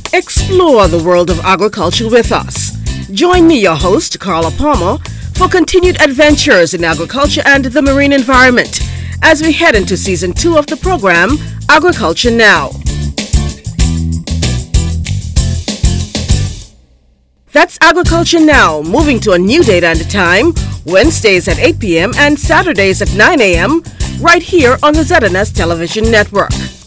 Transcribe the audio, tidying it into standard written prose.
Explore the world of agriculture with us. Join me, your host, Carla Palmer, for continued adventures in agriculture and the marine environment as we head into Season 2 of the program, Agriculture Now. That's Agriculture Now, moving to a new date and time, Wednesdays at 8 p.m. and Saturdays at 9 a.m., right here on the ZNS Television Network.